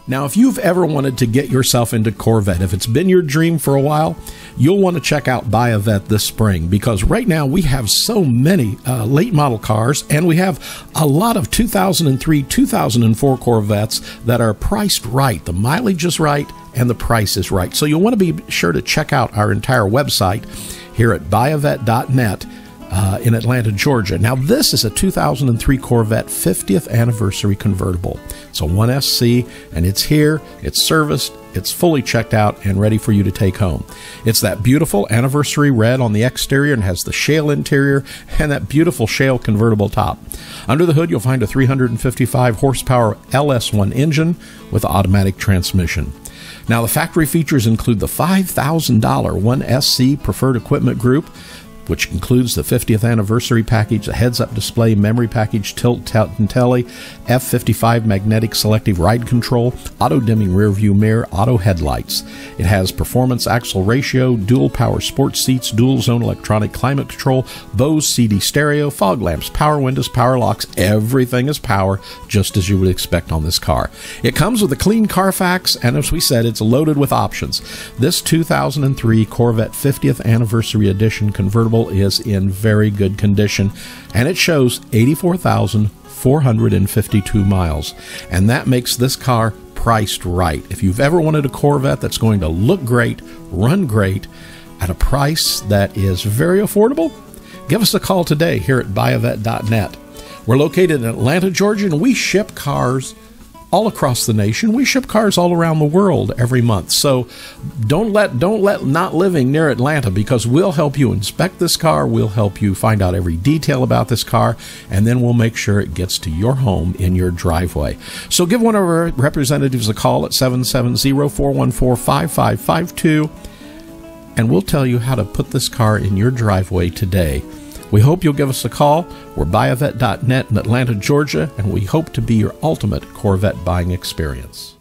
Now, if you've ever wanted to get yourself into Corvette, if it's been your dream for a while, you'll want to check out Buy a Vet this spring, because right now we have so many late model cars, and we have a lot of 2003, 2004 Corvettes that are priced right. The mileage is right and the price is right. So you'll want to be sure to check out our entire website here at buyavet.net. In Atlanta, Georgia. Now, this is a 2003 Corvette 50th Anniversary Convertible. It's a 1SC, and it's here, it's serviced, it's fully checked out and ready for you to take home. It's that beautiful anniversary red on the exterior and has the Shale interior and that beautiful Shale convertible top. Under the hood, you'll find a 355 horsepower LS1 engine with automatic transmission. Now, the factory features include the $5,000 1SC Preferred Equipment Group, which includes the 50th anniversary package, a heads-up display, memory package, tilt and telly, F55 magnetic selective ride control, auto-dimming rear-view mirror, auto headlights. It has performance axle ratio, dual power sports seats, dual-zone electronic climate control, Bose CD stereo, fog lamps, power windows, power locks. Everything is power, just as you would expect on this car. It comes with a clean Carfax, and as we said, it's loaded with options. This 2003 Corvette 50th Anniversary Edition Convertible is in very good condition, and it shows 84,452 miles, and that makes this car priced right. If you've ever wanted a Corvette that's going to look great, run great, at a price that is very affordable, give us a call today here at buyavet.net. We're located in Atlanta, Georgia, and we ship cars all across the nation. We ship cars all around the world every month. So don't let not living near Atlanta, because we'll help you inspect this car. We'll help you find out every detail about this car, and then we'll make sure it gets to your home in your driveway. So give one of our representatives a call at 770-414-5552, and we'll tell you how to put this car in your driveway today. We hope you'll give us a call. We're buyavet.net in Atlanta, Georgia, and we hope to be your ultimate Corvette buying experience.